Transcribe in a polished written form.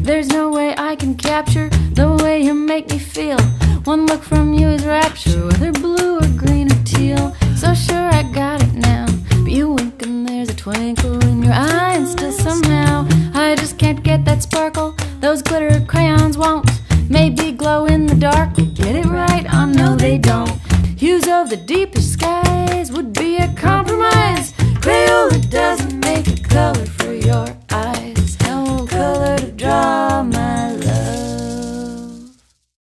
There's no way I can capture the way you make me feel. One look from you is rapture, whether blue or green or teal. So sure I got it now, but you wink and there's a twinkle in your eye, and still somehow I just can't get that sparkle. Those glitter crayons won't. Maybe glow in the dark will get it right. Oh no, they don't. Hues of the deepest skies would be a compromise.